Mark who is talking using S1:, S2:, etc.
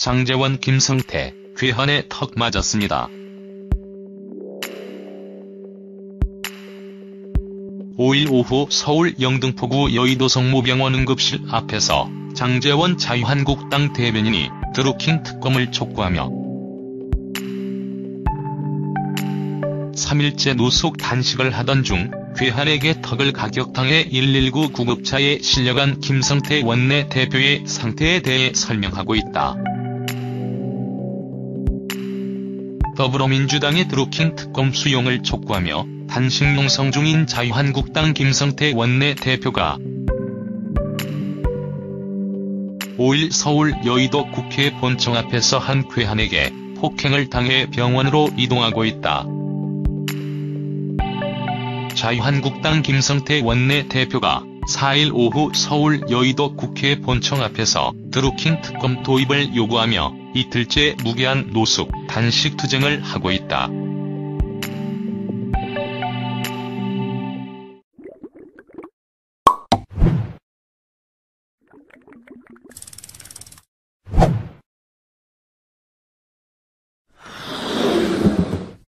S1: 장제원 김성태, 괴한에 턱 맞았습니다. 5일 오후 서울 영등포구 여의도 성모병원 응급실 앞에서 장제원 자유한국당 대변인이 드루킹 특검을 촉구하며 3일째 노숙 단식을 하던 중 괴한에게 턱을 가격당해 119 구급차에 실려간 김성태 원내대표의 상태에 대해 설명하고 있다. 더불어민주당의 드루킹 특검 수용을 촉구하며 단식 농성 중인 자유한국당 김성태 원내대표가 5일 서울 여의도 국회 본청 앞에서 한 괴한에게 폭행을 당해 병원으로 이동하고 있다. 자유한국당 김성태 원내대표가 4일 오후 서울 여의도 국회 본청 앞에서 드루킹 특검 도입을 요구하며 이틀째 무계한 노숙, 단식 투쟁을 하고 있다.